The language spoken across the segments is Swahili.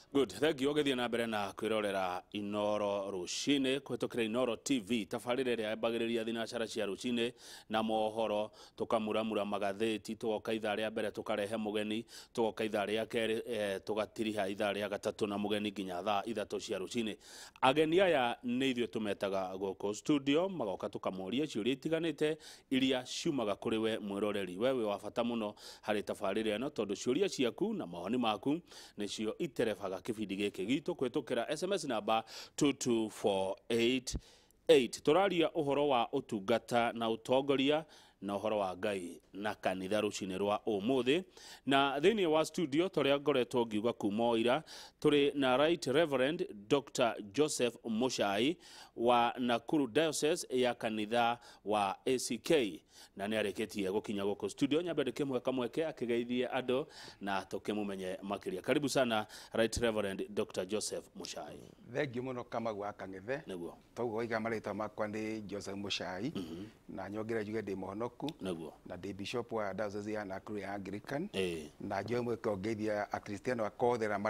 Good, thank you. Ogethi na mbere na kwirorera Inoro rucine kwetukira Inoro TV tafarire ria bagiriria thinacara cia rucine na mohoro tukamuramura magatheti tugoka ithaa ria mbere tukarehe mugeni tugoka ithaa ria keri tugatiriha ithaa ria gatatu na mugeni nginya thaa ithatu cia rucine. Ageni aya ni ithue tumetaga goko studio magoka tukamoria ciuria itiganite iria ciumaga kuri we mwiroreri wewe wa bata muno hari tafarire eno tondu ciuria ciaku na mahoni maku nicio iterefaga kibindi giki gitu kwetukira SMS namba 22488 turaria uhoro wa utungata na utongoria na uhoro wa Ngai na kanitha rucine rwa umuthi na thini wa studio toria ngoretwo ngiuga kumoira turi na Right Reverend Dr. Joseph Muchai wa Nakuru Diocese ya kanitha wa ACK na ni areketie gukinya goko studio nyambere kimwe kamweke akigeithie ando na tukimumenye makiria. Karibu sana Right Reverend Dr. Joseph Muchai. Thengi muno kama gwa kangethe Neguo togo iga marita makwa ni Joseph Muchai na nyongera juge ndi mohonoku neguo na ndi bishop wa Diocese ya Nakuru ya Anglican na njoe mweke ongeithia akristiano akothera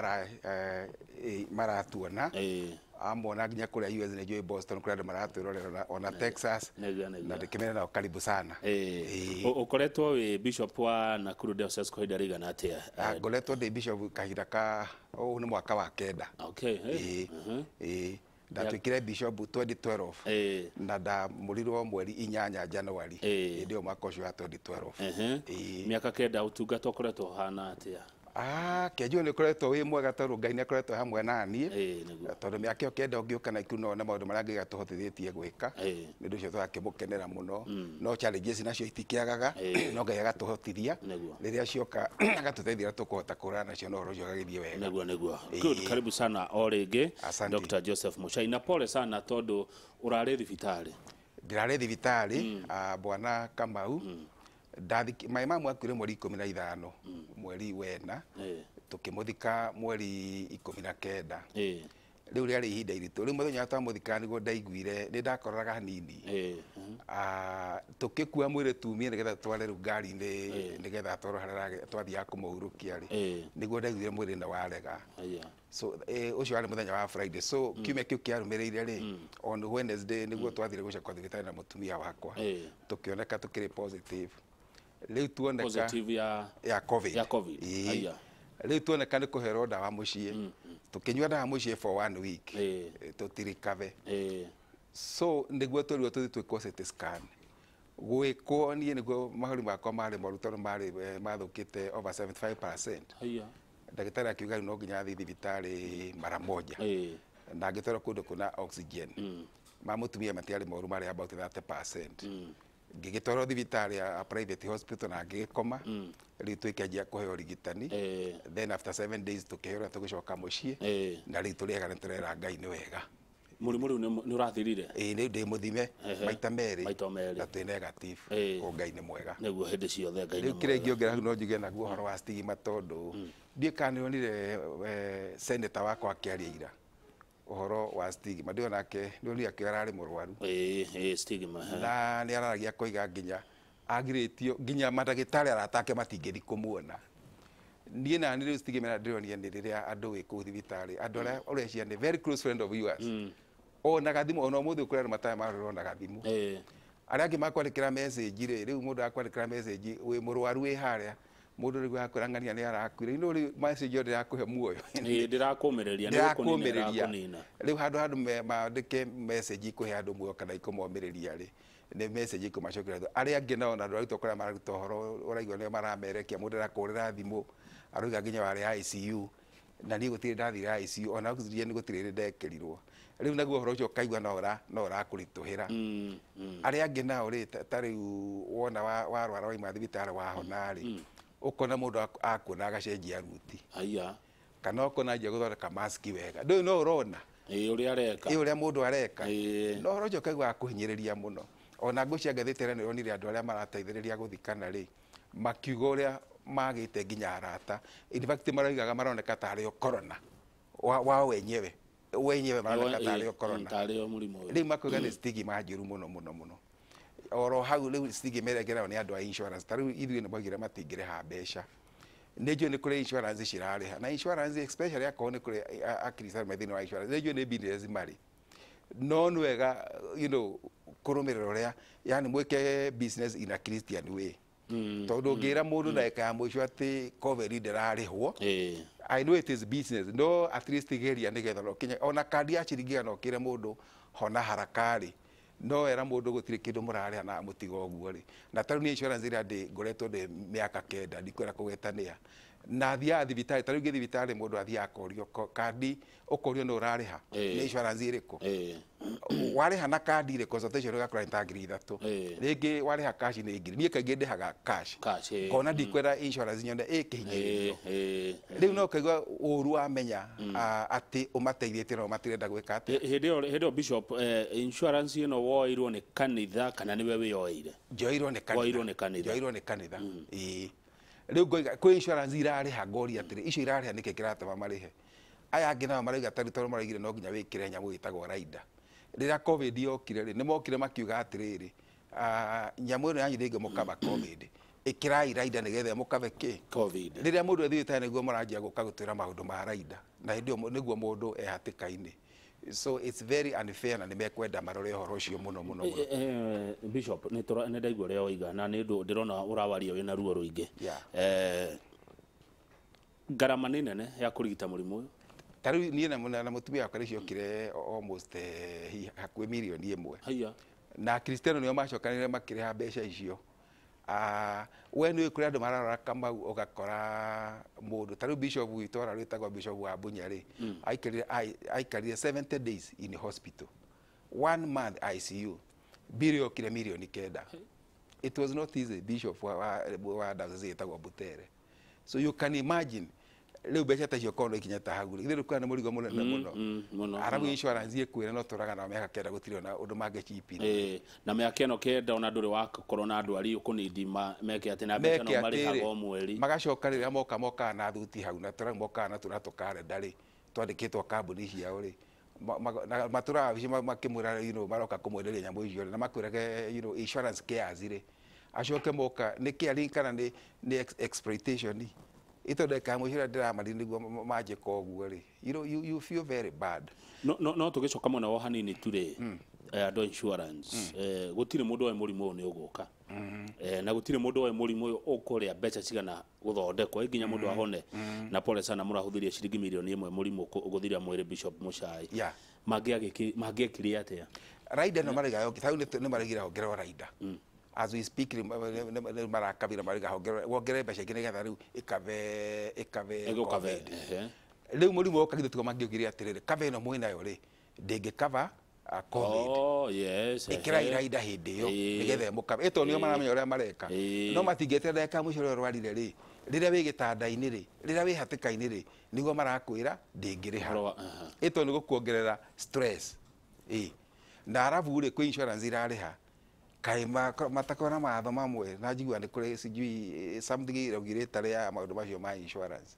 maratuona amona nginya kuria US na njoe Boston kuria maratwirorera ona Texas na ndikimena na karibu sana. Ukoretwo wi bishop wa Nakuru Diocese kwa ihinda rigana atia? Ngoretwo ndi bishop kahinda ka ni mwaka wa kenda. Okay. Ndatwikire bishop 2012 na ndamurirwo mweri 8 January ndio mwaka ucio wa 2012. Miaka kenda utungata ukoretwo hana atia? Kejo ni koretwo wi mwega tondu Ngai ni akoretwo hamwe nani tondu miaka iyo kenda ungiuka na ikuno na maundu maria Ngai atuhotithitie gwika ni ndu ucio twakimukenera muno no challenges nacio itikiagaga no Ngai agatuhotithia riria cioka agatuteithia tukuhota kurana nacio no rojo agithie wega neguo. Good, karibu sana o ringi Dr. Joseph Muchai na pole sana tondu urari thibitari. Ndirari thibitari bwana Kamau mai mamu akwire mweri 15 mweri wena tukimuthika mweri 19 riu riari ihinda iritu riu muthenya twamuthika niguo ndaiguire ni ndakoraga hanini tukikua mwire tumie nigetha tware riu ngari nigetha twaro harara twathia kumuhurukia ri niguo ndaiguire mwiri na warega so ucio ari muthenya wa Friday so kiumia kiu kiarumireire ri on Wednesday niguo twathire gucakwa thibitari na mutumia wakwa tukioneka tukiri positive riu tuoneka positive ya COVID riu tuoneka ni kuhero dawa mucie tukinywa dawa mucie for 1 week tutirikave so niguo turiwo tuthi twiko CT scan gwiko nie niguo mahuri makwa mari moruto mari mathukite over 75%. Ndagitari akiuga no nginya thi thibitari mara moja na ngitoro kundu kuna oxygen mamutumia matiari moru mari about 30%. Ngigitoro thibitari ya private hospital na ngikoma riu twikajia kuheo rigitani then after 7 days tukihora tugicoka mucie na riu turiega niturera Ngai ni wega muri ni urathirire ni ndi muthime maita meri na twi negative o Ngai ni mwega neguo hindi ciothe Ngai ni mwega kire ngiongera no njuge naguo horo wa stigma tondu ndikanionire senator wakwa akiaria ira uhoro wa stigma ndio nake ndio akirari murwaru stigma na ni araragia koiga nginya agiritio nginya madagitari aratake matingethi kumuona nie na ni stigma ndio ni riria andu wi ku thibitari andu ara urecia ni very close friend of yours ona gathimu ona muthu kurera mataya maroro na gathimu aria angi makwandikira message riu mundu akwandikira message wi murwaru wi haria mundu rigu akurangania ni arakwire ino ri message yo ndirakuhe muoyo ndirakumireria riu handu mandike message kuhe andu muoyo kana ikomomireria ri ni message kumacokera aria angi nao na ndu arutokora maruta horo uraigwa ni maramerekia mundu arakurira thimu aruga nginya wari ICU na ni gutire ndathira ICU ona oxygen ni gutire ndekerirwo riu naguo horo ucio kaigwa no rakurituhira aria angi nao ri tari wona warwara waima thibitari wahona ri ukona mundu akuona agacenjia ruti kana ukona nje guthondeka mask wega ndu no urona uria mundu areka no horo ucio kaigwa kuhinyiriria muno ona ngucia ngathitera ni ronire andu aria marateithiriria guthikana ri makiugo uria magite nginya arata in fact maraigaga maroneka tari corona wa wenyewe maroneka tari corona riu makuga ni stigma njuru muno oro hau riu stigma iregera ni andu a insurance tariu ithuĩ ni maugire matingire ha mbeca nejo nä kå rä insurance cirarä na insurance especially akorwo nä kå rä akristiano me thä inä wa insurance nejo nä business marä no nä wega kå rå mä rä ra å rä a yani mwä ke business in a Christian way tondå ngä ra må ndå ndagä ya må ico atä covid ndärarä hwo I know it is business no at least geria nä getha no kinya ona kandi ya ciringi no kä re må ndå hona harakarä no era må ndå gå tirä kä ndå må rarä na må tiga å guo rä na tarä ni insurance ä rä a ndä ngoretwo ndä mä aka kenda ndikwä kå getania na thiaga thibitarä tarä u ngä thibitarä må ndå athiaga akorio kandi å korio nä å rarä ha nä insurance ä rä kå warä ha na kandi rä consultation å gakora nä ta ngiri ithatå rä ngä warä ha cash nä ngiri niä kaingä ndä haga cash kona ndikwenda insurance nyone ä kä hinyä rä u no kaigua å ru wamenya atä å mateithä tie no matirenda gwä ka atä hä ndä bishop insurance ä no woirwo nä kanitha kana nä we wä yoeire njoirwo nä kanitha rä u kwä insurance irarä ha ngori atä rä icio irarä ha nä kä kä ratema marä he aya angä nao marauga tarä tondå maraigire no nginya wä kä re nyamå ä tagwo raida rä rä a covid yokire rä nä mokire makiuga atä rä rä nyamå ä no yanyu rä ngä må kaba covid ä kä rai raida nä getha må kabe kä rä rä a må ndå athiä tarä nä guo må ranjia gå ka gå twä ra maå ndå ma raida na hä ndä nä guo må ndå ehatä ka-inä so it's very unfair na nä mekwenda marore å horo å cio må no må no bishop nä ndaigua rä a oiga na nä ndå ndä rona å rawaria wä na ruo rå ingä ngarama nä nene ya kå rigita må rimå å yå tarä u niä na må tumia wakwa nä ciokire almost hakuä mirioni ĩmwe na Kristiano nä o macokanä makä rä ha mbeca icio we nä kå rä andå mararora kamau å gakora må ndå tarä u bishop witå ora rä tagwo bishop wa Bunya rä aikarire 70 days in hospital 1 month ICU mbirä okire mirioni 9 it was not easy bishop wa diocese ĩtagwo Butere so you can imagine rä u mbeca tacio korwo ikinya ta hau ithe rä kwä na må rigo må nene må no arabu insurance ĩkwĩra no tũraga na mĩaka kenda gũtirĩ na ũndũ mangĩcipire na mĩaka ĩno kenda ona ndũrĩ wakorwo na ndwari ũkũnindi meke atĩ na mbeca no marĩhaga o mweri magacoka rĩrĩa mokaga na thuti hau na tũra mokaga na tũratũ karenda-rĩ twandĩkĩtwo kambuni ciao-rĩ matũraga bici makĩmwĩra maroka kũmwenderia nyamũ icio na makwĩrage insurance cares-rĩ acoke moka nĩ kĩari kana nĩ exploitation ito ndeka mwicira ndiramari niguo manjika uguo ri you feel very bad no tugicoka mwena wo hanini turi ando insurance gutire mundu wa murimu ni uguka na gutire mundu wa murimu ukuria mbeca cigana guthondekwo nginya mundu ahone na pole sana murahuthiria ciringi milioni 1 murimu guthiria mwiri Bishop Muchai magiakiria atia raida no mariga yo kitau ni marigira ongerwa raida as we speak marakabira mariga wongere mbeca ingĩ nĩgetha rĩu ĩkave rĩu mũrimũ woka githĩ tiga mangĩugire atĩrĩrĩ kava ĩno mwĩnayo rĩ ndĩngĩkava covid ĩkĩra iraida hĩndĩ ĩyo nĩgetha ĩmũkave ĩto nĩo maramenya ũrĩa mareka no matingĩeterera ndagĩka mũico ũrĩa ũrwarire rĩ rĩrĩa wĩ gĩtanda-inĩ rĩ rĩrĩa wĩ hatĩka-inĩ rĩ nĩguo marakwĩra ndĩngĩrĩha ĩto nĩ gũkuongerera stress na arabu rĩ kwĩ insurance irarĩha kai matakona matho mamwe na njigua nĩ kũrĩ sijui something ĩraugire ya maũndũ macio ma insurance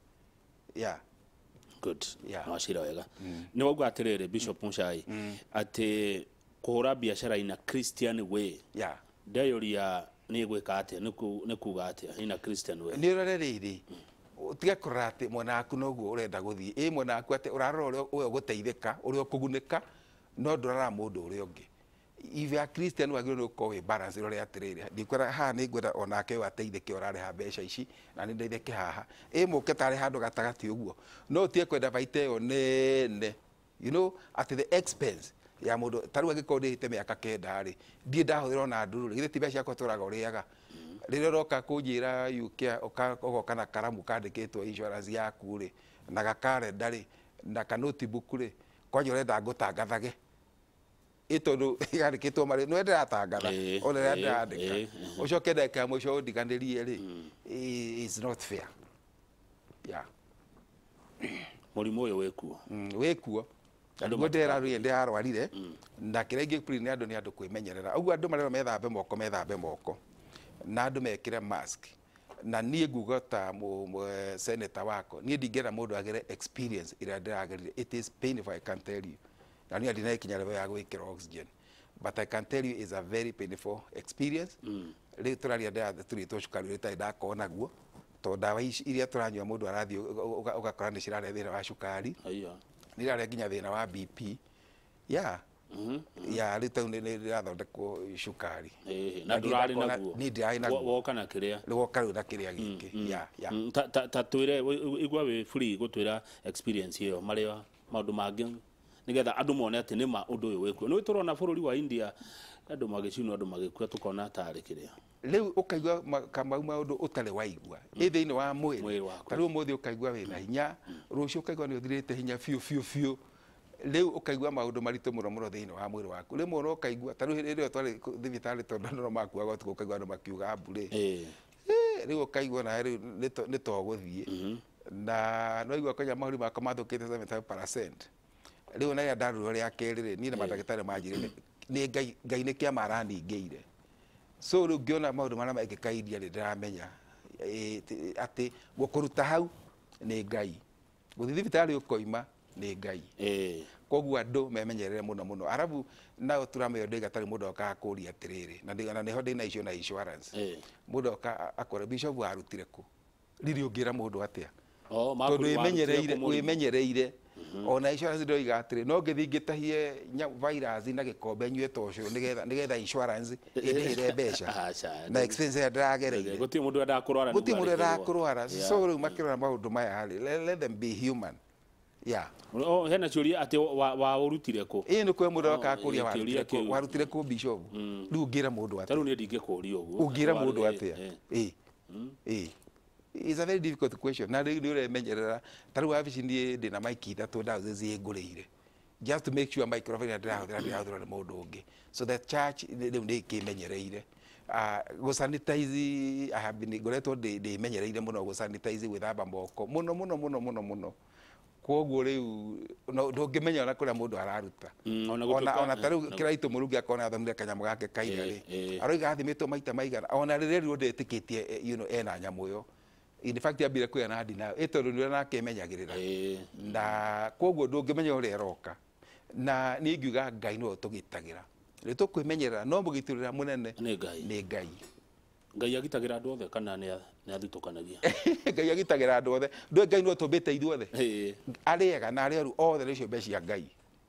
good no cira wega nĩ wauga atĩrĩrĩ Bishop Muchai atĩ kũhũra biacara in a Christian way ndeyũria nĩ gwĩka atĩa nĩ kuga atĩa in a Christian way nĩ ũrore rĩrĩ tiga kũrora atĩ mwena waku noguo ũrenda gũthiĩ mwena waku atĩ ũrarora ũrĩa ũgũteithĩka ũrĩa ũkũgunĩka no ndũrara mũndũ ũrĩa ũngĩ if you are Christian wagĩrĩirwo gũkorwo wĩ balance ũrĩa atĩrĩrĩ ndikwenda haha nĩ ngwenda onake ateithĩke ũrarĩha mbeca ici na nĩ ndeithĩke haha mũke tarĩ handũ gatagatĩ ũguo no ũtige kwenda baita ĩyo nene at the expense ya mũndũ tarĩu angĩkorwo ndĩhĩte mĩaka 9 rĩ ndirĩ ndahũthĩra ona ndurũ githĩ ti mbeca ciakwa tũraga ũrĩaga rĩrĩa ũroka kũnjĩra ũgoka na karamu kandĩkĩtwo insurance yaku rĩ na gakarenda rĩ na kanotebook rĩ kwanja ũrenda ngũtangathage ĩtondũ yandĩkĩtwo marĩ nĩ ndĩratangatha ona rĩrĩa ndĩrandĩka ũcoke ndagĩka mũico ũndiganĩrie rĩ is not fair mũrimũ ũyũ wĩkuo nĩguo ndĩrarũire ndĩrarwarire na kĩrĩa ingĩpuri nĩ andũ nĩ andũ kwĩmenyerera ũguo andũ marĩo methambe moko na andũ mekĩre mask na niĩ nguga ta senator wako niĩ ndingĩenda mũndũ agere experience ĩrĩa ndĩragerire it is painful I can tell you na niĩ ndina ikinya level ya gwĩkĩra oxygen but I can tell you is a very painful experience rĩu tũraria ndĩratũrĩtwo cukari ũrĩa itarĩ ndakorwo naguo to ndawa iria turanyua mundu arathi ugakora ni cirare thina wa cukari ni rare nginya thina wa BP ya ritu ni rathondekwo cukari na ndurari naguo ni ndirai naguo woka na kiria woka na kiria giki ta twire igwa we free gutwira experience iyo maria maundu mangi nigetha andu mone ati ni ma undu uyu wekwo no turona bururi wa India andu magicino andu magikua tukona tari kiria riu ukaigua kamau maundu utari waigua thiini wa mwiri tariu muthi ukaigua wina hinya rucio ukaigua ni uthirite hinya fiu riu ukaigua maundu maritu muno thiini wa mwiri waku rimwe no ukaigua tariu ririo twari thibitari tondu no makuaga ukaigua andu makiuga mbure riu ukaigua na riu ni to guthie na no igua kanya mahuri makwa mathukite 75%. Riu na ndaruro ria kerire ni na madagitari manjire ni ngai ni kia maraningire so riu ngiona maundu maria magikairia ri ndiramenya ati gukuruta hau ni ngai guthi thibitari ukoima ni ngai koguo andu memenyerere muno arabu na turame yode gatari mundu akakuria atiriri na niho ndina icio na insurance mundu akora bishop warutire ku riri ungira mundu atia tondu imenyereire ona insurance ndo igatire no ngithi ngitahie virus na gikombe nyue tocuru nigetha insurance indihire mbeca na expense ya ndiragereire guti mundu ndakurwara so riu makirora maundu maya let them be human hena ciuria ati wa urutire ku ni kwe mundu akakuria warutire ku bishop riu ngira mundu atia taru ni ndingikuria uguo ungira mundu atia it's a very difficult question na riu uremenyerera taru wabici ndie ndina maiki 3 ndawa ngurire just to make sure microphone ndirahuthira ni mundu ungi so that church riu ndikimenyereire go sanitize I have been ngoretwo ndimenyereire muno go sanitize gwithamba moko muno koguo riu ndungimenya ona kuria mundu araruta ona tariu kiraitu murungi akona athomire kanyamu gake kaira ri aroiga athimitwo maita maigana ona rire riu ndetikitie ena nyamu yo in fact abire kuya na ndina etondu ni na kemenyagirira na koguo ndungimenya uria eroka na ni ngiuga ngai no tugitagira ri tukwimenyerera no mugiturira munene ni ngai agitagira andu othe kana ni athutukanagia ngai agitagira andu othe ndwe ngai no tumbite ithuothe ariega na ariaru othe nicio mbecia ngai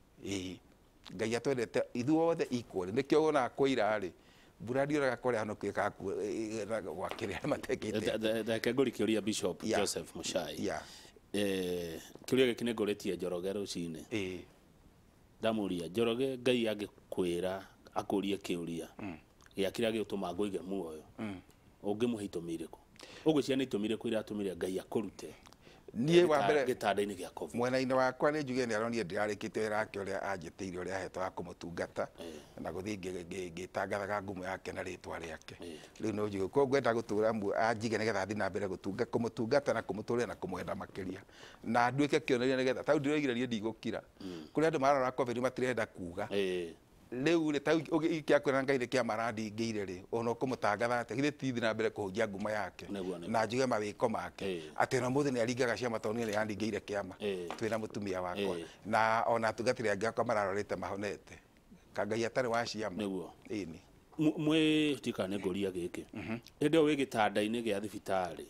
ngai atwendete ithuothe equal nikio ona koira ri mbura ndioraga kore hano kwika gwa kiria matekite the nguri kiuria Bishop Joseph Muchai kiuria giki ni nguretie Njoroge rucini ndamuria Njoroge ngai agikwira akurie kiuria ya kiria gituma nguige muoyo ungimuhe itumire ku ugwiciana itumire ku iratumire ngai akurute nie wa mbere gitanda-ini gia COVID mwena-ini wakwa ni njuge ni aronie ndirarikite wira wake uria anjitiire uria ahetwo wa kumutungata na guthii ngitangathaga ngumo yake na ritwa riake riu no njuge ko ngwenda gutura anjige nigetha thi na mbere kumutungata na kumuturira na kumwenda makiria na nduike kioneria nigetha tau ndiroigire nie ndigukira kuri andu mararora COVID matirenda kuga riu ni tau ikiakwira ngai ni kia marandingiire ri ona kumutangatha ati githii tithi na mbere kuhunjia nguma yake na njuge mawiko make ati no muthi ni aringaga ciama tondu ni yandingiire kiama twina mutumia wakwa na ona tungatire angi akwa mararorite mahonete kangai atari wa ciama ini mwe tika ne ngoria giki ende wi gitanda-ini gia thibitari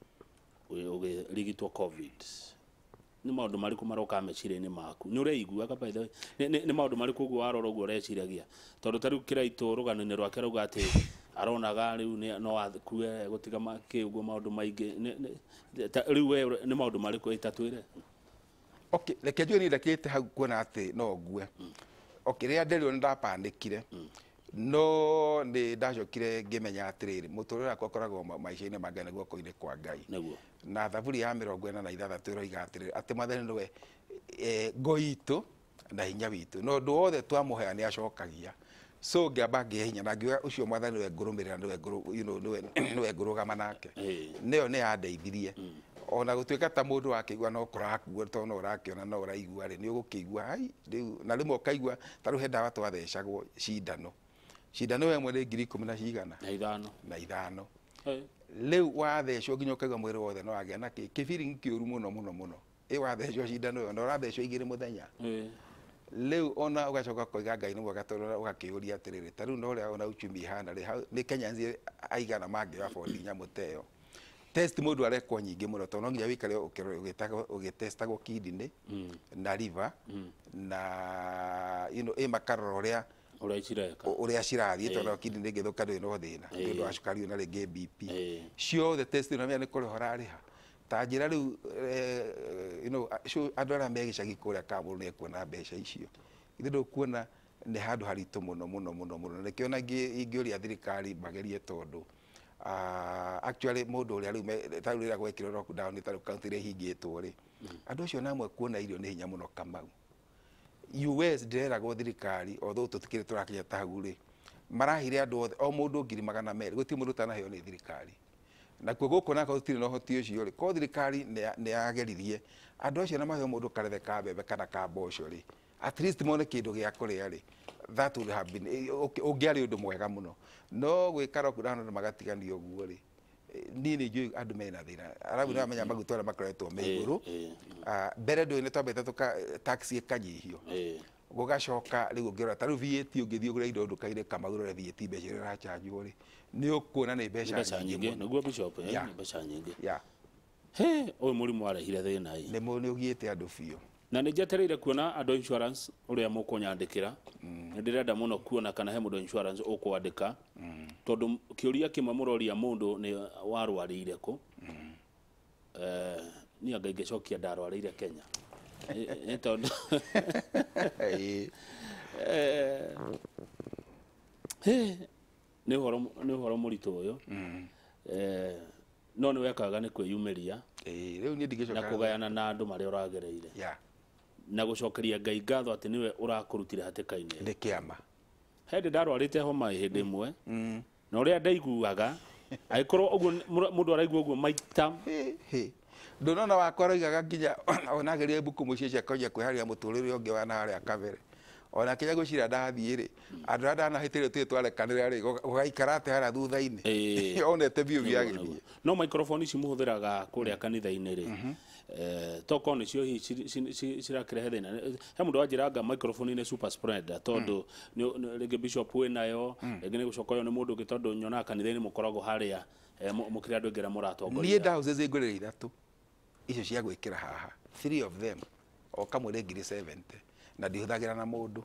ugirigitwo COVID ni maundu mariku maroka meciria-ini maku ni ureigua by the way ni maundu mariku uguo warora uguo ureciragia tondu tariu kiraitu rugano-ini rwake rauga ati aronaga riu no akue gutiga uguo maundu maingi riu we ni maundu mariku itatwire reke njuge ni ndakite hau kuona ati no ngue ria nderio ni ndapandikire no ni ndacokire ngimenya atiriri muturire wakwa ukoragwo maica-ini ma Ngai na guoko-ini kwa Ngai na thaburi ya 46 iroiga atiriri ati Mwathani niwe ngo itu na hinya witu no ndu wothe twamuhea ni acokagia so ngiamba ngihinya na ngiuga ucio Mwathani niwe ngurumirira niwe ngurugama nake niyo ni yandeithirie ona gutuika ta mundu akigua no kurakuo to no urakiona no uraigua ri ni ugukigua hai riu na rimwe ukaigua taru he ndawa twathecagwo cindano ĩmwe nĩ 10,000 na ithano riu wathecwo nginya ukaigua mwiri wothe no wagĩa na feeling kiuru muno wathecwo cindano ĩyo na ũrathecwo 2 mũthenya riu ona ugacoka koiga Ngai nĩ mwega tondũ ũgakĩũria atiriri tarĩu no ũrĩa ona uchumi ihana nĩ Kenyans aigana mangĩ afford nyamũ ta ĩyo test mundu arekwo nyingi muno to no nginya wikare ugitestagwo kidney na liver na makaroro uria cirathiĩ tondũ kidney ngĩthũka ndũrĩ no thĩna nĩ ũndũ wa cukari na rĩngĩ BP ciothe test ĩno nĩ kũrĩ ũrarĩha ta njĩra rĩu andũ arĩa me gĩcagi kũrĩa Kamũrũ nĩ ekuona mbeca icio ithe ndũkuona nĩ handũ haritũ mũno mũno mũno mũno nĩkĩo na ingĩũria thirikari magerie tondũ actually mũndũ ũrĩa rĩu tarĩu rĩrĩa gwekĩrwo lockdown tarĩu kaunti iria ihingĩtwo rĩ andũ acio namwe kuona irio nĩ hinya mũno Kamau. US ndĩreragwo thirikari although tũtikĩrĩ tũrakinya ta hau rĩ marahire andũ othe o mũndũ 200,000 gũtirĩ mũndũ ũtanaheo nĩ thirikari nakuo gũkũ nako tũtirĩ na ũhoti ũcio rĩ ko thirikari nĩ yageririe andũ acio na maheo mũndũ karethe ka mbembe kana ka mboco rĩ at least mone kĩndũ gĩa kũrĩa rĩ that would have been ũngĩarĩ ũndũ mwega mũno no gwĩka lockdown na magatiganio ũguo rĩ niĩ nĩ njũĩ andũ mena thĩna arabu nĩ amenya maguta ũrĩa makoretwo me igũrũ mbere ndũĩ nĩ twambĩte taxi ĩkanyihio gũgacoka rĩu ũngĩrora ta rĩu VAT ũngĩthiĩ ũgũre indo nduka-inĩ Kamau ũrore VAT mbeca iria ũrachanjwo rĩ nĩ ũkuona nĩ mbeca nyingĩ nĩguo bishop nĩ mbeca nyingĩ ũyũ mũrimũ warehire thĩna nĩ ũgiĩte andũ biũ na nĩ njetereire kuona andũ insurance ũrĩa mũkũnyandĩkĩra nĩ ndĩrenda mũno kuona kana he mũndũ insurance ũkwandĩka tondũ kĩũria kĩmwe mũroria mũndũ nĩ warwarĩire kũ niĩ anga ingĩcokia ndarwarĩire Kenya nĩ tondũ nĩ ũhoro mũritũ ũyũ no nĩ wekaga nĩ kwĩyumĩria na kũgayana na andũ marĩa ũragereire na gũcokeria Ngai ngatho atĩ niwe ũrakũrutire hatĩka-inĩ nĩ kĩama hĩndĩ ndarwarĩte homa hĩndĩ ĩmwe na ũrĩa ndaiguaga agĩkorwo ũguo mũndũ araigua ũguo maita ndũnona wakwa aroigaga nginya onageria mbuku mũciĩ cia kũnja kwĩharĩria mũtũrĩre ũngĩ wa narĩa kabere ona kinya gwĩciria ndathiĩ rĩ andũ arĩa ndanahĩtĩrio tũĩ twarekanĩra rĩ gũgaikara atĩ harĩa thutha-inĩ onete biũ biagĩthiĩ no microphone ici mũhũthĩraga kũrĩa kanitha-inĩ rĩ tokorwo nĩcio cirakĩrehe thĩna he mũndũ wanjĩranga microphone nĩ super spreader tondũ rĩngĩ bishop wĩnayo rĩngĩ nĩ gũcoka ũyũ nĩ mũndũ ũngĩ tondũ nyonaga kanitha-inĩ mũkoragwo harĩa mũkĩrĩ andũ aingĩ arĩa mũratongoria niĩ ndahũthĩrĩte ngũrĩre 3 icio cia gwĩkĩra haha 3 of them o kamwe nĩ 70 na ndihũthagĩra na mũndũ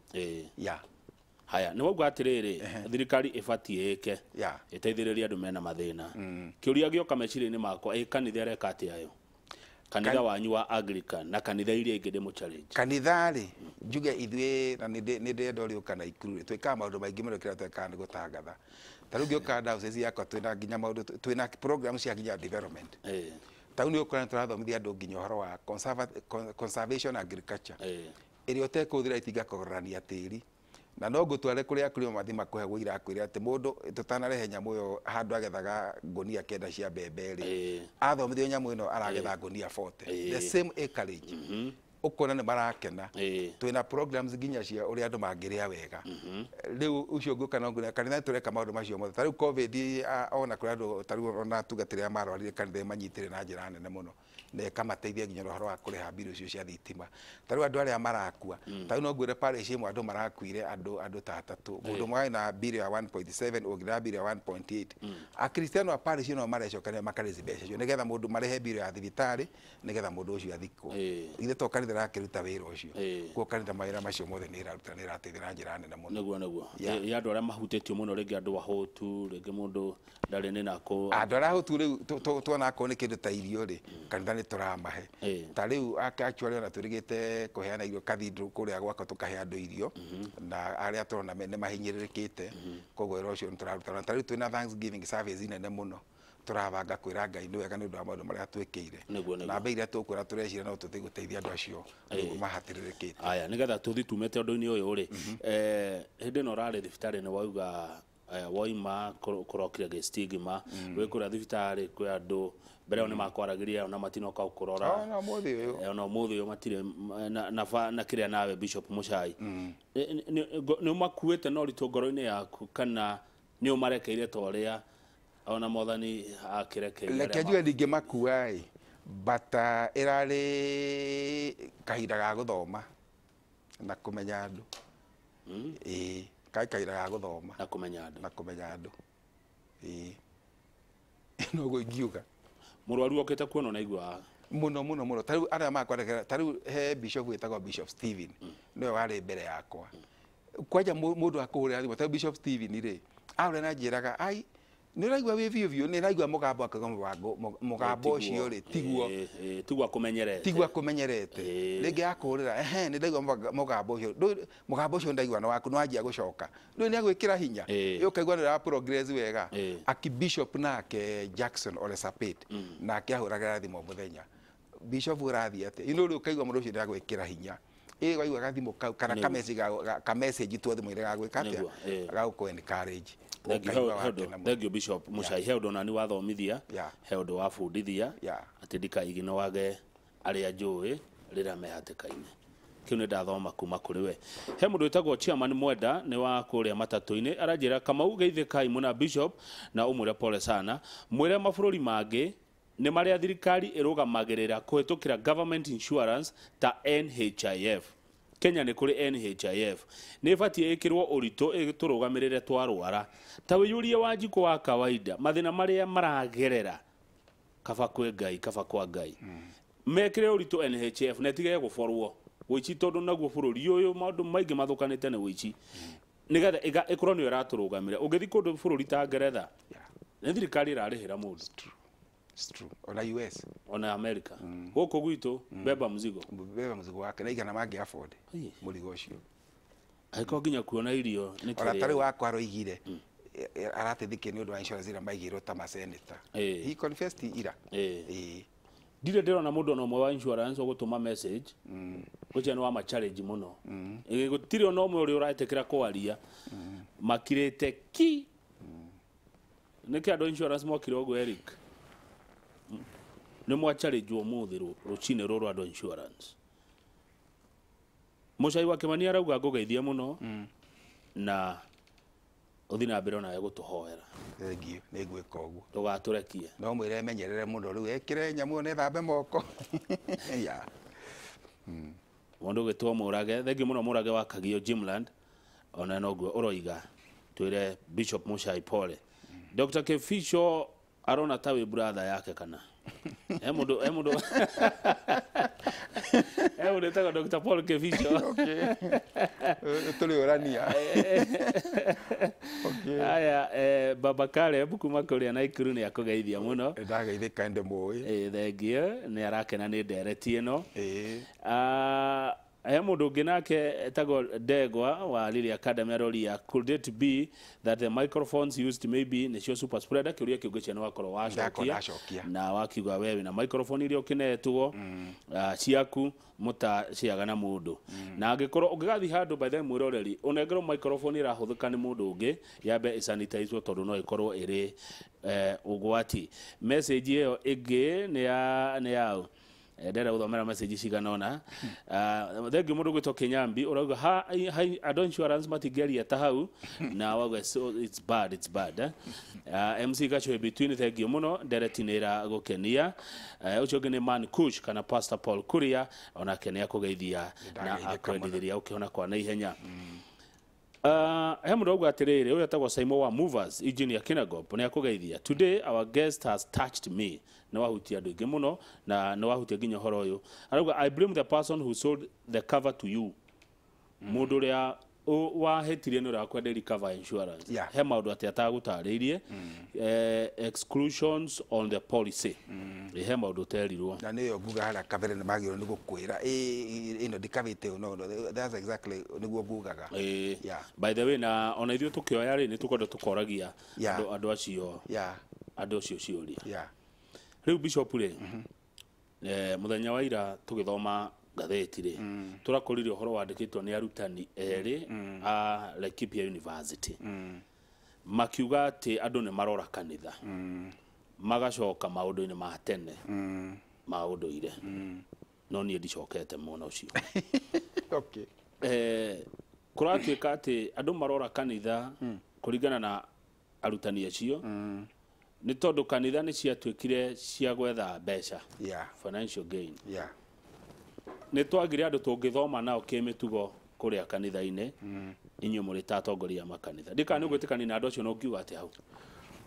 haya nĩ wauga atĩrĩrĩ thirikari ĩbatiĩ ĩke ĩteithĩrĩrie andũ mena mathĩna kĩũria gĩoka meciria-inĩ makwa kanitha ĩreka atĩa yo kanitha wanyu wa Anglican na kanitha iria ingĩ ndĩmũ challenge kanitha rĩ njuge ithuĩ na nĩ ndĩrenda ũrĩũka na Ikuru rĩ twĩkaga maũndũ maingĩ mũno kĩrĩa twĩkaga nĩ gũtangatha ta rĩu ngĩũka diocese yakwa twĩna nginya maũndũ twĩna program cia nginya development ta rĩu nĩ ũkora tũrathomithia andũ nginya ũhoro wa conservation agriculture ĩrĩa ũtekũhũthĩra itinga kũgororania tĩri na no ngũtware kũrĩa akũrĩma mathi makũhegwo irakwĩra atĩ mũndũ tũtanarehe nyamũ ĩyo handũ agethaga ngũnia 9 cia mbembe rĩ athomithio nyamũ ĩno aragetha ngũnia 40 the same acreage ukona nĩ marakena twina programs nginya cia ũrĩa andũ mangĩrĩa wega rĩu ucio ngũka no ngũria kanitha tũreka maũndũ macio mothe ta rĩu covid ona kũrĩa andũ ta rĩu ona tugatĩrĩa marwarire kanitha manyitĩre na njĩra nene mũno na ĩkamateithia nginya ũhoro wa kũrĩha mbirũ icio cia thitima ta rĩu andũ arĩa marakua ta rĩu no ngwĩre parish ĩmwe andũ marakuire andũ ta 3 mũndũ mwaĩ na mbirũ ya 1.7 ũngĩ na mbirũ ya 1.8 akristiano a parish ĩno marecokania makarĩci mbeca icio nĩgetha mũndũ marehe mbirũ ya thibitarĩ nĩgetha mũndũ ũcio athikwo ithe to kanitha rakĩruta wĩra ũcio kuo kanitha mawĩra macio mothe nĩ ĩraruta nĩ ĩrateithia na njĩra nene mũno nĩguo ya andũ arĩa mahutĩtio mũno rĩngĩ andũ ahũtu rĩngĩ mũndũ ndarĩ nĩ nako andũ arĩa ahũtu rĩu tuona akorwo nĩ kĩndũ ta irio rĩ kanitha nĩ tũramahe ta rĩu actually ona tũrigĩte kũheana irio cathedral kũrĩa gwakwa tũkahe andũ irio na arĩa tũrona nĩ mahinyĩrĩrĩkĩte koguo wĩra ũcio nĩ tũraruta ta rĩu twĩna thanksgiving service nene mũno turabanga kwĩra Ngai nĩ wega nĩ ũndũ wa maũndũ marĩa twĩkĩire na mbei iria tũkwĩra tũreciria no tũthiĩ gũteithia andũ acio mahatĩrĩrĩkĩte aya nĩgetha tũthiĩ tumete ũndũ-inĩ ũyũ rĩ hĩndĩ ĩno ũrarĩ thibitarĩ nĩ wauga woima kũrokire stigma wĩ kũrĩa thibitarĩ kwĩ andũ mbere nĩ makwaragĩria ona matinoka kũrora ona ũmũthĩ ũyũ matirĩ na kĩrĩa nawe Bishop Muchai nĩ ũmakuĩte na ũritũ ngoro-inĩ yaku kana nĩ ũmarekeire ta ũrĩa ona Mwathani akĩrekeire reke njuge ndingĩmakua bata ĩrarĩ kahinda ga gũthoma na kũmenya andũ kahinda ga gũthoma na kũmenya andũ no guo ingiuga Mũrwaru okĩte kuona na igua muno tariu ara makwandĩkĩra tariu he bishop wĩtagwo Bishop Stephen nĩwe warĩ mbere yakwa kwanja mũndũ akũhũrĩra thimũ tariu Bishop Stephen rĩ arore na njĩraga ai nĩ ũraigua wĩ biũ nĩ ũraigua mũgambo akaga mũgambo ũcio rĩ tigwa kũmenyerete rĩngĩ akũhũrĩra nĩ ndaigua mũgambo ũcio ndaigua na waku nĩwanjia gũcoka rĩu nĩ agwĩkĩra hinya ũkaigua nĩ ũra progress wega aki Bishop nake Jackson Ole Sapit nake ahũragĩra thimũ mũthenya Bishop ũrathiĩ atĩ rĩu ũkaigua mũndũ ũcio nĩagwĩkĩra hinya waigua gathimũ kau kana kamessage tu thimũ-inĩ gagwĩka atĩa gagũkũ encourage. Thank you Bishop Muchai he ũndũ nani wathomithia he ũndũ wa bundithia atĩ ndikaigi no wage arĩa njũĩ rĩrĩa me hatĩka-inĩ kĩu nĩ ndathoma kuma kũrĩ we he mũndũ wĩtagwo Chairman Mwenda nĩ wa kũrĩa matatũ-inĩ aranjĩra Kamau geithĩkai mũna Bishop na ũmwĩre pole sana mwĩre mabũrũri mangĩ nĩ marĩa thirikari ĩrũgamagĩrĩra kũhĩtũkĩra government insurance ta NHIF Kenya nĩ kũrĩ NHIF nĩ ĩbatiĩ ĩkĩrwo ũritũ ĩtũrũgamĩrĩre twarwara ta wĩiyũrie Wanjikũ wa kawaida mathĩna marĩa maragerera kaba kwa Ngai mekĩre ũritũ NHIF na ĩtige gũborwo wĩici tondũ naguo bũrũri ũyũ maũndũ maingĩ mathũkanĩte nĩ wĩici nĩgetha ĩkorwo nĩyo ĩratũrũgamĩrĩra ũngĩthiĩ kũndũ bũrũri ta Ngeretha nĩ thirikari ĩrarĩhĩra mũndũ. It's true. Ona US. Ona America. Gũkũ gwitũ beba mzigo. Beba mzigo wake na igana mangĩ afford. Mũrigo ũcio. Aiko nginya kuona irio nĩ kĩrĩa. Ona tarĩ wakwa aroigire. Arateithĩke nĩ ũndũ wa insurance ĩrĩa maigĩrwo ta maseneta. He confessed ira. Ndire ndĩrona mũndũ ona ũmwe wa insurance ũgũtũma message. Ũcio nĩ wa ma challenge mũno. Gũtirĩ ona ũmwe ũrĩa ũraetĩkĩra kwaria. Makirĩte ki. Nĩkĩ andũ insurance mokire ũguo Eric. Nĩ mwachallenge ũmũthĩ rũcinĩ rũrũ andũ insurance. Muchai wa Kimani arauga ngũgeithie mũno na ũthi na mbere ona gũtũhoera. Thengiũ nĩ ngwĩka ũguo. Ndũgatũrekie. No mwĩre menyerere mũno rĩu ekĩre nyamũ nĩ thambe moko. Mũndũ gĩtwo Mũrage thengiũ mũno Mũrage wa Kagio Gymland ona noguo ũroiga twĩre Bishop Muchai pole. Dr. Kefisho arona tawe brother yake kana Emudo taka Dr. Paul Kefisho. Okay. Tuli orania. Okay. Aya Baba Caleb kuma kũrĩa Naikuru nĩ akũgeithia mũno. Ndageithĩka ndĩ mũĩ. Thengiũ nĩ arakena nĩ ndereti ĩno. He mũndũ ũngĩ nake etagwo Ndegwa wa Lily Academy aroria could it be that the microphones used maybe nĩcio super spreader kĩũria kĩu gĩcia nĩ wakorwo wacokia na wakiuga wewe na microphone iria ũkĩnetwo ciaku mũta ciaga na mũndũ na angĩkorwo ũngĩgathi handũ by the mwĩroreri ũnengerwo microphone ĩrahũthĩka nĩ mũndũ ũngĩ yambe ĩsanitizwo tondũ no ĩkorwo ĩrĩ ũgwati message ĩyo ĩngĩ nĩ ya ndera ũthomera message ciganona thengiũ mũndũ gwĩtwo Kinyambi ũrauga andũ insurance matingĩaria ta hau na wauga so it's bad MC Gacho between thengiũ mũno ndereti nĩ ĩragũkenia ũcio ũngĩ nĩ Man Kush kana Pastor Paul Kuria ona kenia kũgeithia na akwendithĩria ũkĩona kwa naihenya he mũndũ auga atĩrĩrĩ ũyũ etagwo Simon wa Movers Engineer Kinagop nĩ akũgeithia today our guest has touched me na wahutia andũ aingĩ mũno na no wahutia nginya ũhoro ũyũ arauga I blame the person who sold the cover to you mũndũ ũrĩa wahetirie nĩ ũrĩa kwenderia cover insurance he maũndũ atĩ atagũtarĩirie exclusions on the policy he maũndũ terirwo na nĩyo nguga harĩa kabere nĩ magĩrĩirwo nĩ gũkwĩra ĩno ndikavĩte no that's exactly nĩguo ngugaga by the way na ona ithuĩ tũkĩoya rĩ nĩ tũkwenda tũkoragia andũ acio ciũria rĩu Bishop rĩ mũthenya wa ira tũgĩthoma gatheti rĩ tũrakũrire ũhoro wandĩkĩtwo nĩ arutani erĩ a Laikipia University makiuga atĩ andũ nĩ marora kanitha magacoka maũndũ-inĩ ma tene ma ũndũire no niĩ ndicokete mwena ũcio okay kũratuĩka atĩ andũ marora kanitha kũringana na arutani acio nĩ tondũ kanitha nĩ ciatuĩkire cia gwetha mbeca financial gain nĩ twagire andũ tũngĩthoma nao kĩmĩtugo kũrĩa kanitha-inĩ inyuĩ mũrĩ ta atongoria a makanitha ndikana nĩ ũgwĩtĩkania na andũ acio no ngiuga atĩ hau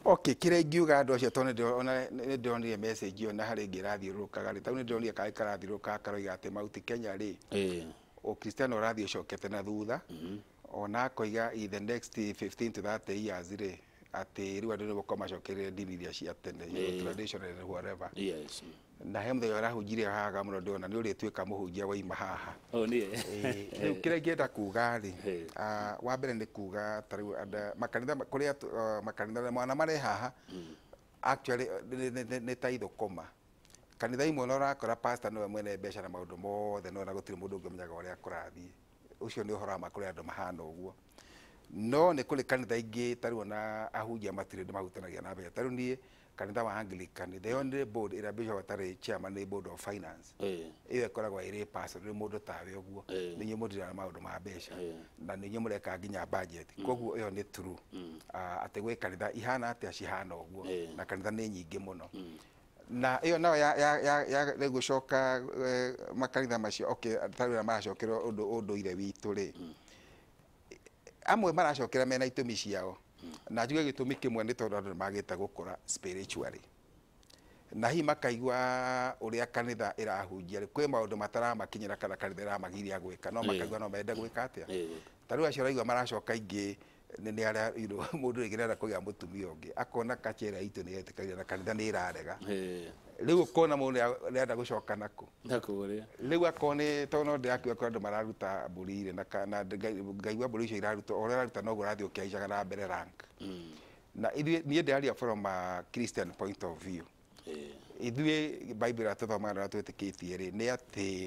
Okay, kire ingiuga andu acio tone nä ndonire message ona harä ngä rathiårå rä tau nä ndonire kaä karathiårå karoiga atä mauti Kenya rä å Cristiano rathiä å cokete na thutha ona akoiga in the next 15 to 30 years rä atä rä u andå nä gå korwo macokereire ndini iria cia tene traditional and whatever na he må thenya arahunjire haga må no ndona nä å rä tuä ka må hunjia waima haha rä u kä rä a ngä enda kuga rä wa mbere nä kuga tarä u makanitha kå rä a makanitha mwana marä haha actually nä ta ithå koma kanitha imwe no rakora pastor nä we mwene mbeca na maå ndå mothe no na gå tirä må ndå å ngä menyaga å rä a kå rathiä å cio nä å horo wa ma kå rä andå mahana å guo no nä kå rä kanitha ingä tarä ona ahunjia matirä ndä mahutanagia na mbeca tarä u niä kanitha wa Anglican the only board ira bishop atarä chairman nä board of finance iyo ikoragwo iri pastor nä må ndå tawe å guo nä inyuä må ndira na maå ndå ma mbeca na nä inyuä må reka nginya budget koguo iyo nä true atä gwä kanitha ihana atä acihana å guo na kanitha nä nyingä må no na iyo nao ya rä gå coka makanitha macio tarä maracokerwo å ndå ire witå rä amwe maracokera mena itũmi ciao na njuge gĩtũmi kĩmwe nĩ tondũ andũ magĩte gũkũra spiritually na hihi makaigua ũrĩa kanitha ĩrahunjia kwĩ maũndũ mataramakinyĩra kana kanitha ĩramagiria gwĩka no makaigua no mende gwĩka atĩa ta rĩu acio araigua maracoka ingĩ nĩ arĩa mũndũ rĩngĩ nĩarenda kũgĩa mũtumia ũngĩ akona kachera itũ nĩ yetĩkagĩra na kanitha nĩ ĩrarega rĩu ũkona mũndũ nĩarenda gũcoka nakũ rĩu akona tondũ no ndĩrakiuga kũrĩ andũ mararuta mbũri irĩ na ngaigua mbũri icio iraruta o ũrĩa araruta noguo ũrathiĩ ũkĩhaicaga na mbere rank na niĩ ndĩraria from a Christian point of view ithuĩ Bible atũthomaga na twĩtĩkĩtie rĩ nĩ atĩ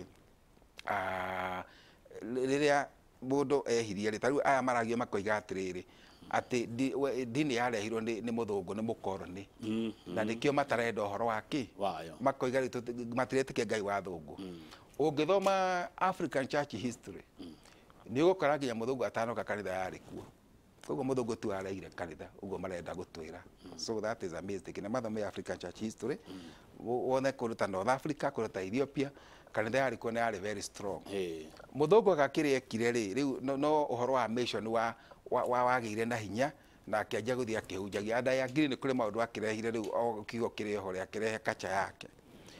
rĩrĩa mũndũ ehirie rĩ tarĩu aya maragia makoiga atĩrĩrĩ atĩ ndini yarehirwo nĩ mũthũngũ nĩ mũkoroni na nĩkĩo matarenda ũhoro wa kĩ makoiga matiretĩkia Ngai wa thũngũ ũngĩthoma African church history nĩ ũgũkora nginya mũthũngũ atanoka kanitha yarĩ kuo koguo mũthũngũ tu areire kanitha ũguo marenda gũtwĩra so that is a mistake na mathome African church history wone kũndũ ta North Africa kũndũ ta Ethiopia kanitha yarĩ kuo nĩ yarĩ very strong mũthũngũ agakĩrĩa ekire rĩu no ũhoro wa mission wagĩire na hinya na akĩanjia gũthiĩ akĩhunjagia andũ aya ngiri nĩ kũrĩ maũndũ akĩrehire rĩu o kiugo kĩrĩ ho akĩrehe kacha yake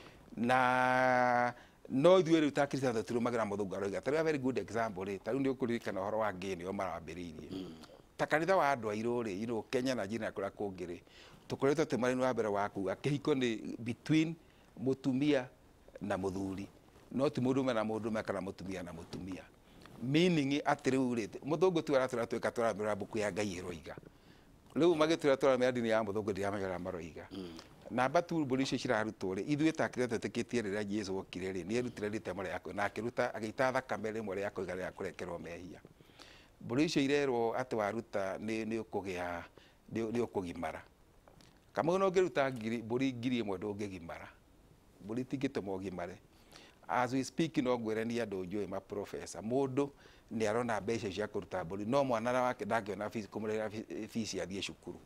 na no ithuĩ rĩu ta Kristiano tũtirũmagĩra mũthũngũ aroiga tarĩu a very good example rĩ tarĩu nĩ ũkũririkana ũhoro wa ngĩ nĩo marambĩrĩirie ta kanitha wa andũ airũ rĩ Kenya na njĩra kũrĩa kũngĩ rĩ tũkoretwo tĩ marĩ wa mbere wa kuga kĩhiko nĩ between mũtumia na mũthuri no ti mũndũme na mũndũme kana mũtumia na mũtumia meaning atĩ rĩu rĩ mũthũngũ tu aratũra twĩka tũramĩra mbuku ya Ngai ĩroiga rĩu magĩtũra tũramĩra ndini ya mũthũngũ ndiramenya maroiga namba tu mbũri icio cirarutwo rĩ ithuĩ ta Kristo twĩtĩkĩtie rĩrĩa Jesũ okire rĩ nĩ erutire ritemo rĩake na akĩruta agĩita thakame rĩmwe rĩa kũiga rĩa kũrekerwo mehia mbũri icio irerwo atĩ waruta nĩ ũkũgĩa nĩ ũkũgimara kamwe no ngĩruta mbũri ngiri ĩmwe ndũngĩgimara mbũri tingĩtũma ũgimare as we speak no ngwĩre nĩ andũ njũĩ ma professor mũndũ nĩ arona mbeca cia kũruta mbũri no mwana wake ndangĩona kũmũrĩhĩra fees athiĩ cukuru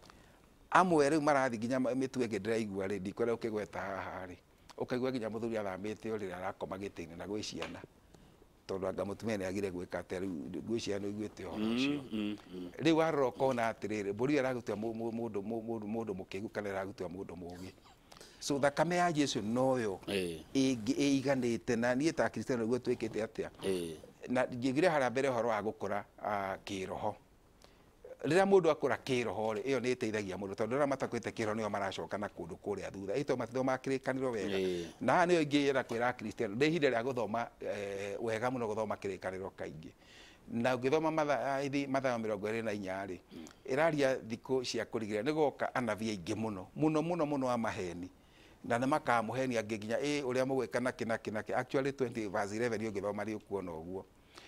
amwe rĩu marathi nginya mĩtu ĩngĩ ndĩraigua rĩ ndikwenda ũkĩgweta haha rĩ ũkaigua nginya mũthuri athamĩte ũrĩa arakoma gĩtĩ-inĩ na gwĩ ciana tondũ anga mũtumia nĩ agire gwĩka atĩa rĩu gwĩ ciana iguĩte ũhoro ũcio rĩu warora ũkona atĩrĩrĩ mbũri ĩyo ĩragutua mũndũ mũkĩgu kana ĩragutua mũndũ mũũgĩ so thakame ya Jesũ noyo ĩiganĩte na niĩ ta Kristiano nĩguo twĩkĩte atĩa na ngĩgire harĩa mbere ũhoro wa gũkũra kĩroho rĩrĩa mũndũ akũra kĩroho rĩ ĩyo nĩ ĩteithagia mũndũ tondũ rĩrĩa matakũĩte kĩroho nĩo maracoka na kũndũ kũrĩa thutha ĩtwo matithomaga kĩrĩkanĩro wega na haha nĩyo ingĩenda kwĩra Kristiano nĩ ihinda rĩa gũthoma wega mũno gũthoma kĩrĩkanĩro kaingĩ na ũngĩthoma Mathayo 24 rĩ ĩraria thikũ cia kũrigĩrĩria nĩ goka anabii aingĩ mũno wa maheni na nĩ makamũhenia angĩ nginya ũrĩa mũgwĩka nakĩ actually 20 verse 11 ũngĩthoma nĩ ũkuona ũguo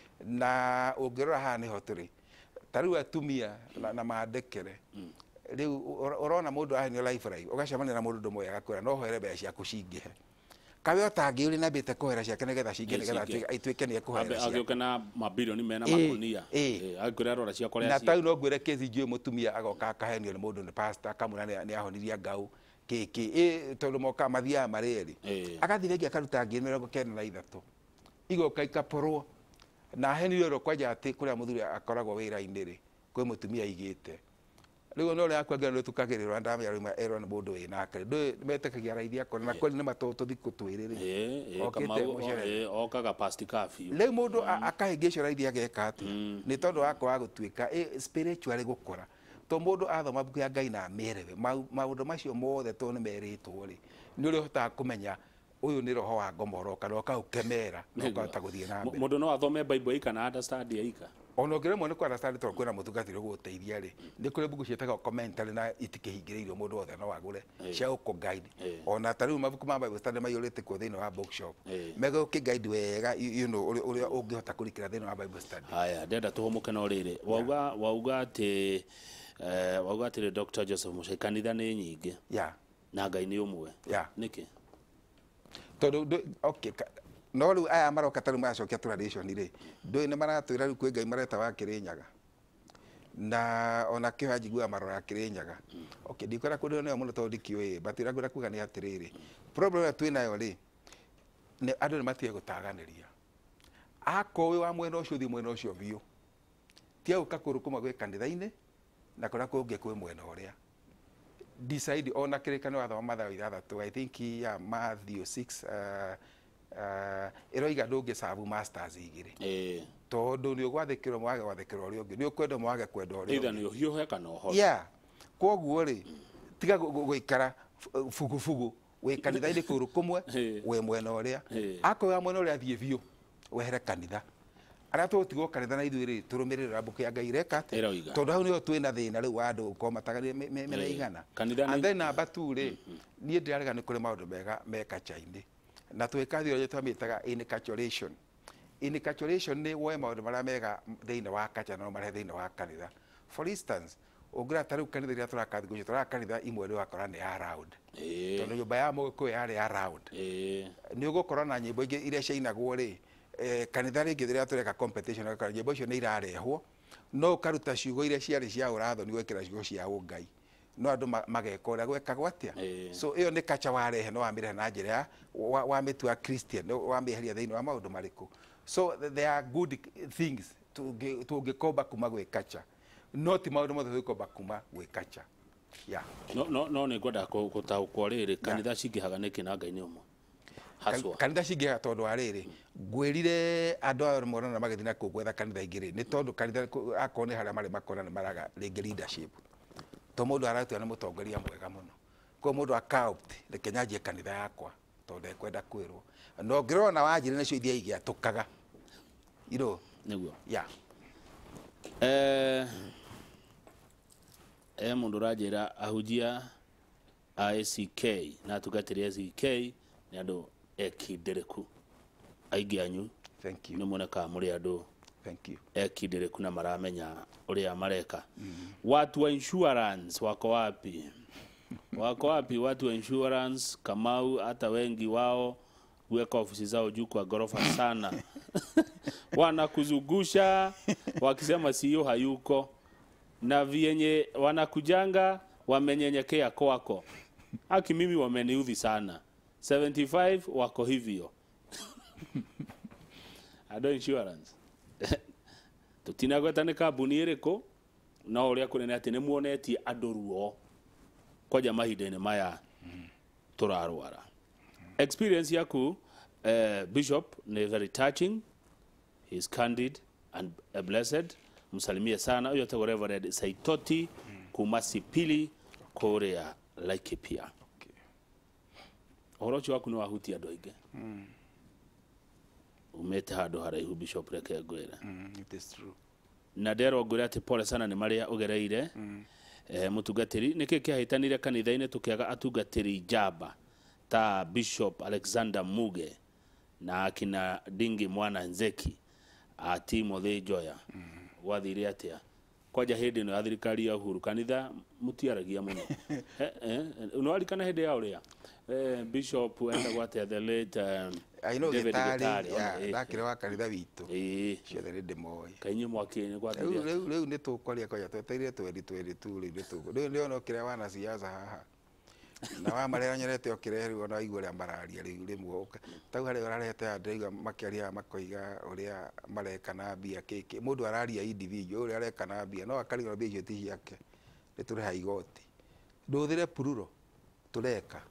na ũngĩrora haha nĩho tũrĩ tarĩu atumia na mandekere rĩu ũrona mũndũ ahenio lifeline ũgacemania na mũndũ ndũmwe agakwĩra no hoere mbeca ciaku cingĩhe kawe otangĩ ũrĩ na mbĩte kũhera ciake nĩgetha cingĩ nĩgetha ituĩke nĩ ekũhera ciake agĩũke na mabilioni mena makonia agĩkwĩra rora ciakwa na tarĩu no ngwĩre kesi njũĩ mũtumia agoka akahenio nĩ mũndũ nĩ pastor akamwĩra nĩ ahonirie ngaũ kĩkĩ tondũ moka mathiaga marĩ erĩ agathiĩ rĩngĩ akaruta 93 igoka ikaporwo na heni rero kwanja atĩ kũrĩa mũthuri akoragwo wĩra-inĩ rĩ kwĩ mũtumia aigĩte riu no ria akwanga no tukagirirwa ndamya rima erwa na mundu wi nake ndu metekagia raithia kona na kweli ni matoto thiku twiri ri okaga past curfew riu mundu akahingicwo raithia ageka ati ni tondu wakwa gutuika spiritually gukora to mundu athoma buku ya Ngai na merewe maundu macio mothe to ni meritwo ri ni uri hotaga kumenya uyu ni roho wa ngomoro kana ukaukemera no ukahota guthie na mbere mundu no athome Bible ika na understand ika ono ngire mwe ni kwa understand to kwina mutungatire guteithia ri ni kuri buku cietaga commentary na itikihingiriirio mundu othe no agure cia uko guide ona tariu mabuku ma Bible study mayurite ku thini wa bookshop mego ki guide wega you know uri ungihota kurikira thini wa Bible study haya ndenda tuhumuke no riri wauga ati Dr. Joseph Muchai kanitha ni nyingi na Ngai ni umwe niki tondu okay no riu aya maroka tari macokia tradition ri ndui ni maratwira riu kwi Ngai mareta wa Kirinyaga na ona kiha njigua marora Kirinyaga okay ndikwira kundu ni muno tondu ndikiui but iragura kuga ni atiriri problem ya twinayo ri ni andu ni matie gutaganiria akowe wa mwena ucio thi mwena ucio biu tia ukakurukuma gwe kanitha-ini na kora kungi kwi mwena uria decide ona kirikano wathoma Mathayo 6 I think ya Matthew 6 iroiga ndungi sabu masters igiri tondu ni ugwathikirwo mwage gwathikirwo uri ungi ni ukwenda mwage kwenda uri either ni hiuhe kana ho koguo ri tiga guikara fugu we kanitha-ini kuru kumwe we mwena uria akoya mwena uria thie biu wehere kanitha ara tutigwo kanitha na ithuĩ rĩ tũrũmĩrĩra mbũkũ ya Ngai ireka atĩ tondũ hau nĩho twĩna thĩna rĩu wa andũ gũkorwo matagania mĩena igana and then number 2 rĩ niĩ ndĩrarega nĩ kũrĩ maũndũ mega me culture-inĩ na twĩka theology twamĩtaga inculturation nĩ woe maũndũ marĩa mega thĩinĩ wa culture no marehe thĩinĩ wa kanitha for instance ũngĩra ta rĩu kanitha iria tũrakathikũria tũraka kanitha imwe nĩ wakora nĩ ya round tondũ nyũmba ya Mũgĩkũyũ yarĩ ya round nĩ ũgũkorwo na nyĩmbo ingĩ iria ciainagwo rĩ kanitha ringi thiria tureka competition akara nyimbo icio ni irarehwo no ukaruta ciugo iria ciari cia uratho ni gwekira ciugo cia ungai no andu magekora gwekagwo atia so iyo ni kacha warehe no wamire na njira ya wa mitua Christian wa miheria thiini wa maundu mariku so there are good things to gekomba kuma gwe kacha not maundu mothe gekomba kuma gwe kacha no ni ngwenda gutaukwo riri kanitha cingihaga niki na Ngai ni umwe kanitha cingihaga tondu wa riri ngwirire andu a morana magithii na kugwetha kanitha ingiri ni tondu kanitha akone haria mari makona ni maraga ringi leadership to mundu aratua ni mutongoria mwega muno ko mundu akaopt reke nyanjie kanitha yakwa tondu ekwenda kwirwo no ngirona wanjire nacio ithia igiatukaga niguo mundu rajira ahujia ACK na tugatire ACK ni andu ekindereku aingi anyu thank you ni moneka muri andu thank you ekindereku na maramenya uria mareka watu wa insurance wako wapi watu wa insurance Kamau hata wengi wao weka ofisi zao juu kwa gorofa sana wanakuzungusha wakisema CEO hayuko na vienye wanakujanga wamenyenyekea kwako haki mimi wameniudhi sana 75 wako hivyo ado insurance tutinagweta ni kabuni iriko na uria kunene ati ni muonetie andu ruo kwaja mahinda-ini maya turarwara experience yaku Bishop ni very touching, he is candid and blessed. Msalimie sana uyo tego Reverend Saitoti Kumasipili Korea Laikipia. Orochi waku ni wahuti andu aingi umete handu haraihu Bishop reke ngwira it is true na ndero ngwira ati pole sana ni maria ugereire mutungatiri niki kiahitanire kanitha-ini tukiaga atungatiri njamba ta Bishop Alexander Muge na akina Dingi Mwana Nzeki a Timothy Joya wathire atia kwaja hindi no athirikari ya Uhuru kanitha mutiaragia muno unarikana hindi ya uria Bishop enda gwate the late I know Gitari ndakire wa kanitha witu ciothe ndi moi kainyi mwakini gwate riu ni tukoria koja tweteire 2022 riu tuko riu no kire wana siasa haha na wa marera nyerete okire ona aigua ria mararia riu rimwe tau hari urarete andaiga makiaria makoiga uria mareka na bia kiki mundu araria individual uria areka na bia no akariga bia icio ti ciake nĩ tũrĩha igoti ndũthĩre pururo tũreka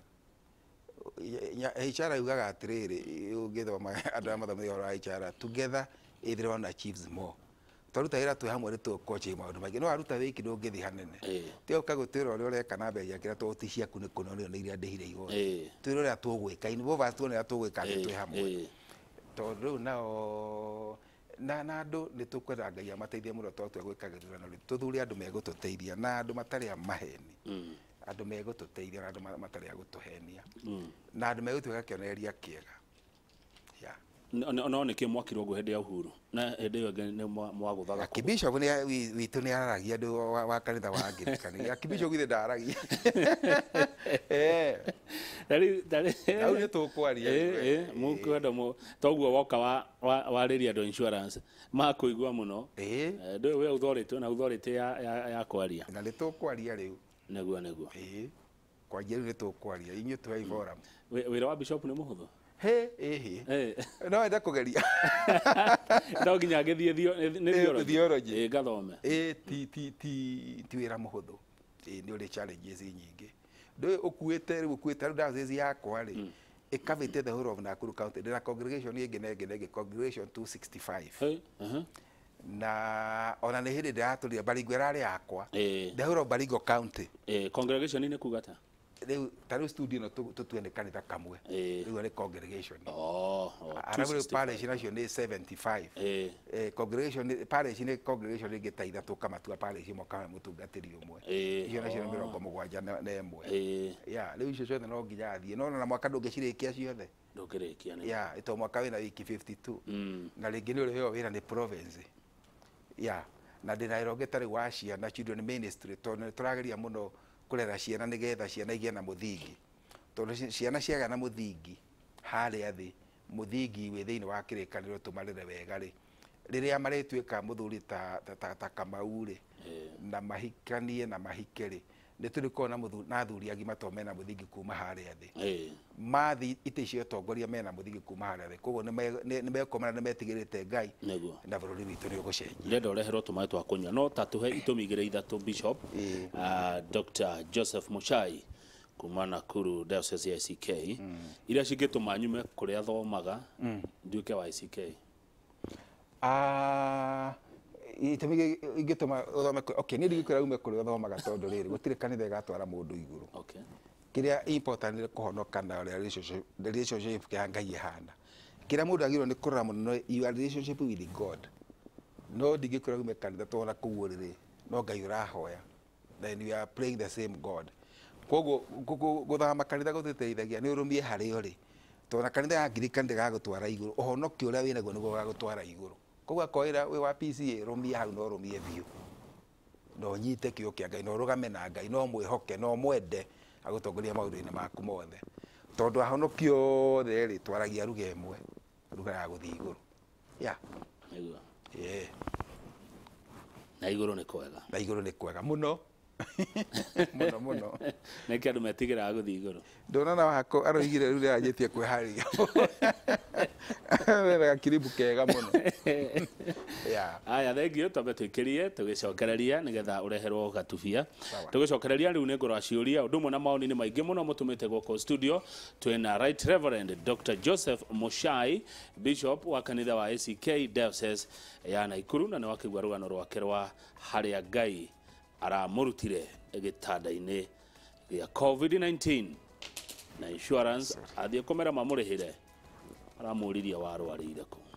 HR yugaga atĩrĩrĩ ũngĩthoma andũ arĩa mathomeire ũhoro wa HR together everyone achieves more twaruta wĩra twĩ hamwe nĩ tũkũcoa maũndũ maingĩ no waruta wĩki ndũngĩthiĩ hanene tiga ũkagũtwĩra ũrĩa ũreka na mbeca kĩrĩa tũti ciaku nĩ kũnorio nĩ iria ndĩhire igoti twĩra ũrĩa tũgwĩka involve tuone ũrĩa tũgwĩka twĩ hamwe tondũ rĩu nao na andũ nĩ tũkwenda Ngai amateithie mũno twatua gwĩka gĩthurano rĩu tũthure andũ megũtũteithia na andũ matarĩ a maheni andũ megũtũteithia na andũ matarĩ a gũtũhenia na andũ megũtuĩka kĩonereria kĩega no nĩ kĩ mwakirwo guo hĩndĩ ya Uhuru na hĩndĩ ĩyo nĩ mwagũthaga Archbishop witũ nĩ araragia andũ wa kanitha wa Anglikani Archbishop githĩ ndaragia au nĩ tũkwaria mũkwenda toguo woka warĩria andũ insurance makũigua mũno ndũĩ we authority na authority ya kwaria na nĩ tũkwaria rĩu nĩguo kwanjia rĩu nĩ tũkwaria inyuĩ twai forum wĩra wa bishop nĩ mũhũthũ no enda kũgeria no nginya ngĩthiĩ nĩ theology ngathome ti wĩra mũhũthũ nĩ ũrĩ challenges nyingĩ ndũĩ ũkuĩte rĩu ũkuĩte diocese yakwa rĩ ĩkavĩte the whole of Nakuru County ndĩna congregation ĩngĩ congregation 265 na ona nĩ hĩndĩ ndĩratũrire Baringo ĩrarĩ yakwa the whole of Baringo County congregation nĩ kuuga rĩu tarĩu studio no tũtue nĩ kanitha kamwe rĩu nĩ congregation arabu parish nacio nĩ 75 congregation parish nĩ congregation ĩngĩ ta ithatũ kamatua parish moka mũtungatĩri ũmwe icio nacio nĩ 71 rĩu icio ciothe no nginya athiĩ no na mwaka ndũngĩcirĩkia ciothe ndũngĩrĩkia ito mwaka wĩna wiki 52 na rĩngĩ nĩ ũrĩheo wĩra nĩ province na ndĩna wĩra ũngĩ tarĩ wa ciana children ministry tondũ nĩ tũrageria mũno kurera ciana nigetha ciana igĩe na mũthingi tondũ ciana ciaga na mũthingi harĩa thĩ mũthingi wĩ thĩinĩ wa kĩrĩkanĩro tũmarere wega rĩ rĩrĩa marĩtuĩka mũthuri ta Kamau rĩ na mahikanie na mahike rĩ nĩ tũrĩkorwo na athuri agima to mena mũthingi kuma harĩa thĩ mathi itĩ cio tongoria mena mũthingi kuma harĩa thĩ koguo nĩ mekomana nĩ metigĩrĩte Ngai na bũrũri witũ nĩ ũgũcenjia ndĩrenda ũreherwo tũmaĩ twa kũnyua no ta tũhe itũmi igĩrĩ ithatũ Bishop Dr. Joseph Muchai kuma Nakuru Diocese ya ICK iria cingĩtũma nyume kũrĩa thomaga nduĩke wa ICK itũmi ingĩtũma ũthome okay nĩ ndigĩkwĩra ume kũrĩa thomaga tondũ rĩrĩ gũtirĩ kanitha ĩgatwara mũndũ igũrũ kĩrĩa important nĩ kũhonoka na relationship kĩa Ngai ihana kĩrĩa mũndũ agĩrĩirwo nĩ kũrora mũno your relationship with God no ndigĩkwĩra ume kanitha twana kũguo rĩrĩ no Ngai ũrahoya then you are praying the same God koguo gũthama kanitha gũtũteithagia nĩ ũrũmie harĩa ũrĩ tondũ kanitha ya Anglikani ndĩgagũtwara igũrũ ũhonokio ũrĩa wĩnaguo nĩguo ũgagũtwara igũrũ koguo akoira wĩ wa PCA rũmie hau no rũmie biũ no nyite kĩo kĩa Ngai no rũgame na Ngai no mwĩhoke no mwende agũtongoria maũndũ-inĩ maku mothe tondũ ahonokio othe rĩ twaragia ruga ĩmwe ruga ya gũthiĩ igũrũ na igũrũ nĩ kwega na igũrũ nĩ kwega mũno mũno na kĩ andũ metigĩraga gũthiĩ igũrũ ndonana wako aroigire rĩu rĩanjĩtie kwĩharĩria wega kiribu kega mũno aya thengio twambe twĩkĩrie tũgĩcokereria nĩgetha ũreherwo gatubia tũgĩcokereria rĩu nĩ ngoro ciũria ũndũ ũmwe na maoni nĩ maingĩ mũno mũtũmĩte gũkũ studio twĩna Right Reverend Dr. Joseph Muchai Bishop wa kanitha wa ICK Diocese ya Nakuru na nĩ wakĩgua rũgano rwake rwa harĩa Ngai aramũrutire gĩtanda-inĩ gĩa COVID-19 na insurance athiĩ kũmera mamũrĩhĩre aramũririe warwarĩire kũ